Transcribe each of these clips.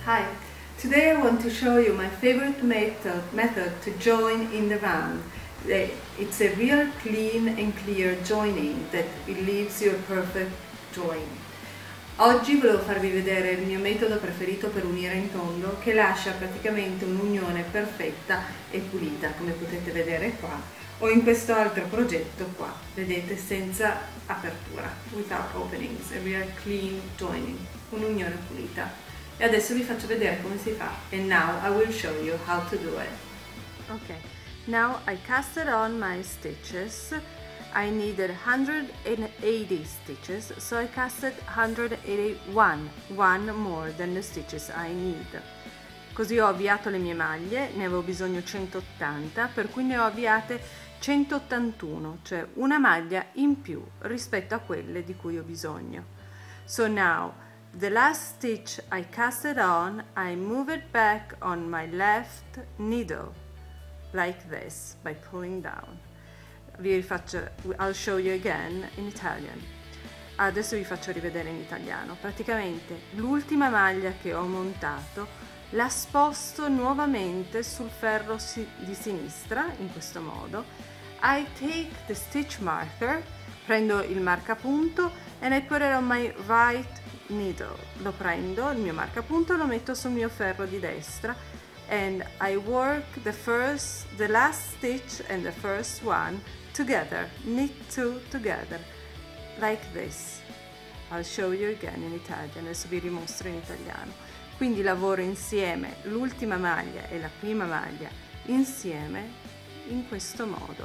Hi, today I want to show you my favorite method to join in the round. It's a real clean and clear joining that leaves you a perfect join. Oggi volevo farvi vedere il mio metodo preferito per unire in tondo, che lascia praticamente un'unione perfetta e pulita, come potete vedere qua, o in questo altro progetto qua, vedete, senza apertura, without openings, a real clean joining, un'unione pulita. E adesso vi faccio vedere come si fa. And now I will show you how to do it. Okay, now I casted on my stitches. I needed 180 stitches, so I casted 181, one more than the stitches I need. Così ho avviato le mie maglie, ne avevo bisogno 180, per cui ne ho avviate 181, cioè una maglia in più rispetto a quelle di cui ho bisogno. So now, the last stitch I casted on, I move it back on my left needle, like this, by pulling down. I'll show you again in Italian. Adesso vi faccio rivedere in italiano. Praticamente l'ultima maglia che ho montato la sposto nuovamente sul ferro di sinistra, in questo modo. I take the stitch marker, prendo il marcapunto and I put it on my right needle. Lo prendo, il mio marcapunto, lo metto sul mio ferro di destra and I work the last stitch and the first one together, knit two together, like this. I'll show you again in Italian, adesso vi rimostro in italiano. Quindi lavoro insieme l'ultima maglia e la prima maglia insieme in questo modo.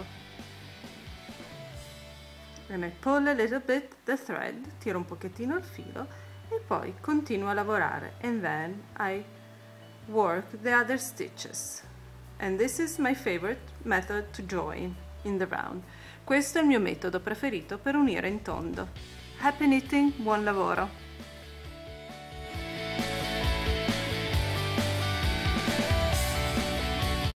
And I pull a little bit the thread, tiro un pochettino il filo e poi continuo a lavorare. And then I work the other stitches. And this is my favorite method to join in the round. Questo è il mio metodo preferito per unire in tondo. Happy knitting, buon lavoro!